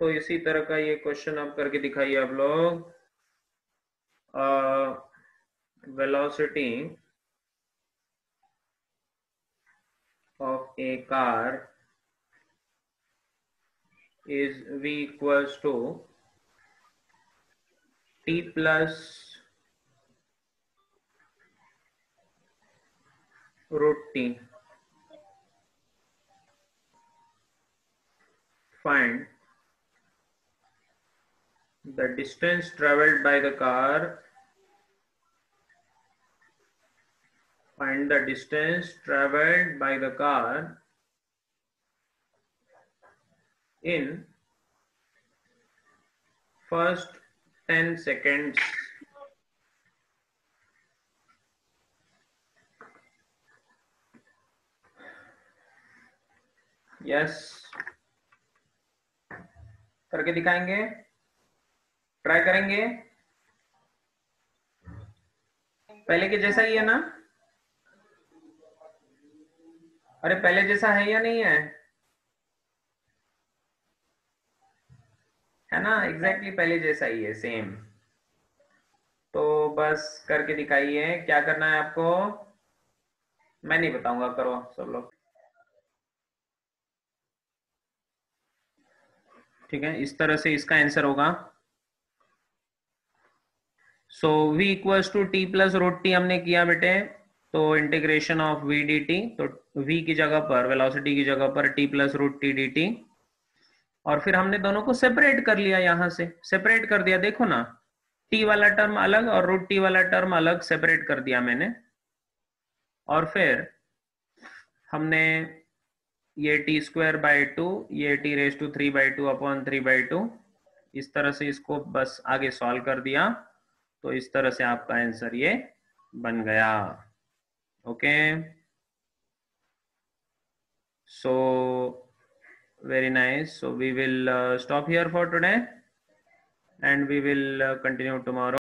तो इसी तरह का ये क्वेश्चन आप करके दिखाइए आप लोग। Velocity of a car is v equals to t plus root t. Find the distance traveled by the car. Find the distance traveled by the car in first 10 seconds. Yes. करके दिखाएंगे, try करेंगे। पहले के जैसा ही है ना? अरे पहले जैसा है या नहीं है? है ना, एग्जैक्टली पहले जैसा ही है, सेम। तो बस करके दिखाइए। क्या करना है आपको, मैं नहीं बताऊंगा, करो सब लोग। ठीक है, इस तरह से इसका आंसर होगा। So v equals to T plus root T हमने किया बेटे, तो इंटीग्रेशन ऑफ v dt, तो v की जगह पर, वेलोसिटी की जगह पर t plus root T D T, और फिर हमने दोनों को सेपरेट कर लिया, यहां से सेपरेट कर दिया, देखो ना, t वाला टर्म अलग और रूट टी वाला टर्म अलग, सेपरेट कर दिया मैंने। और फिर हमने ये टी स्क्वायर बाई टू, ये टी रेज टू 3/2 अपॉन 3/2, इस तरह से इसको बस आगे सॉल्व कर दिया, तो इस तरह से आपका आंसर ये बन गया। Okay, so very nice. So we will stop here for today and we will continue tomorrow.